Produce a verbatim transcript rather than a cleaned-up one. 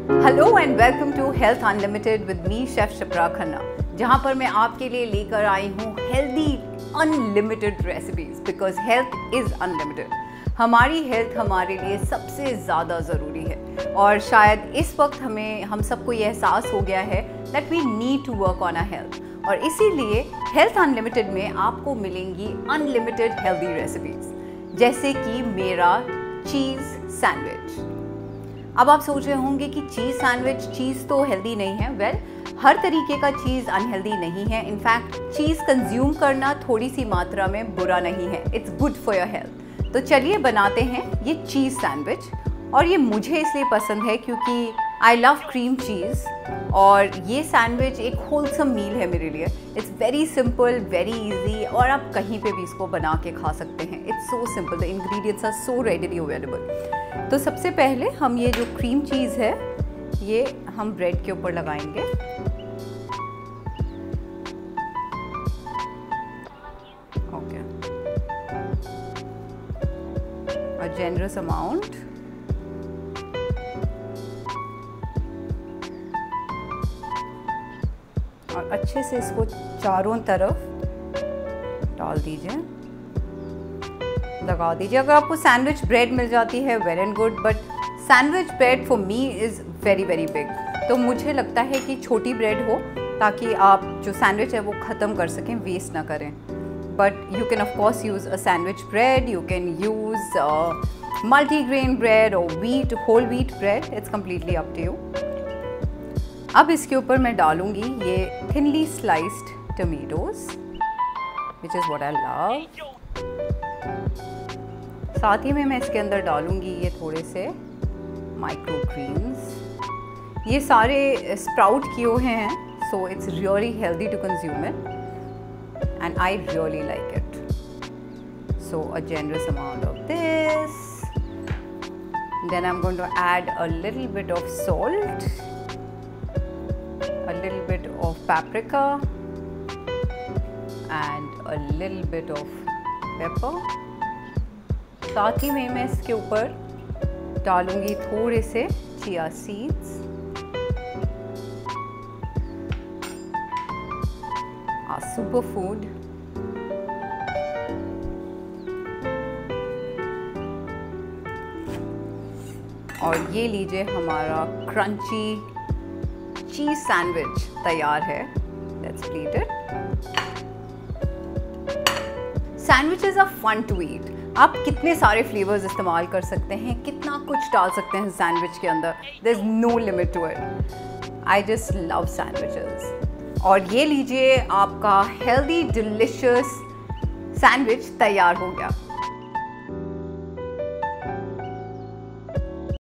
Hello and welcome to Health Unlimited with me chef Shipra Khanna, जहां पर मैं आपके लिए लेकर आई हूं healthy unlimited recipes, because health is unlimited. हमारी हेल्थ हमारे लिए सबसे ज़्यादा ज़रूरी है और शायद इस वक्त हमें हम सबको ये एहसास हो गया है that we need to work on our health, और इसीलिए हेल्थ अनलिमिटेड में आपको मिलेंगी अनलिमिटेड हेल्दी रेसिपीज़, जैसे कि मेरा चीज़ सैंडविच। अब आप सोच रहे होंगे कि चीज़ सैंडविच, चीज़ तो हेल्दी नहीं है। वेल well, हर तरीके का चीज़ अनहेल्दी नहीं है। इनफैक्ट चीज़ कंज्यूम करना थोड़ी सी मात्रा में बुरा नहीं है, it's good for your health. तो चलिए बनाते हैं ये चीज़ सैंडविच। और ये मुझे इसलिए पसंद है क्योंकि आई लव क्रीम चीज़, और ये सैंडविच एक होलसम मील है मेरे लिए। It's very simple, very easy, और आप कहीं पे भी इसको बना के खा सकते हैं। It's so simple, the ingredients are so readily available. तो सबसे पहले हम ये जो क्रीम चीज़ है ये हम ब्रेड के ऊपर लगाएंगे। Okay, a generous amount. और अच्छे से इसको चारों तरफ डाल दीजिए, लगा दीजिए। अगर आपको सैंडविच ब्रेड मिल जाती है well and good, but sandwich bread for me is very very big. तो मुझे लगता है कि छोटी ब्रेड हो ताकि आप जो सैंडविच है वो ख़त्म कर सकें, वेस्ट ना करें। But you can of course use a sandwich bread, you can use multigrain bread और wheat, whole wheat bread, it's completely up to you. अब इसके ऊपर मैं डालूंगी ये thinly sliced tomatoes, which is what I love. साथ ही में मैं इसके अंदर डालूंगी ये थोड़े से माइक्रो ग्रीन्स। ये सारे स्प्राउट किए हुए हैं, so it's really healthy to consume it and I really like it. So a generous amount of this, then I'm going to add a little bit of salt, a little bit of paprika and a little bit of pepper। साथ ही में मैं इसके ऊपर डालूंगी थोड़े से chia seeds, a super food. और ये लीजिए, हमारा क्रंची चीज़ सैंडविच तैयार है। Let's plate it. Sandwiches are fun to eat. आप कितने सारे फ्लेवर्स इस्तेमाल कर सकते हैं, कितना कुछ डाल सकते हैं सैंडविच के अंदर, there is no limit to it. I just love sandwiches. और ये लीजिए, आपका हेल्दी डिलिशियस सैंडविच तैयार हो गया।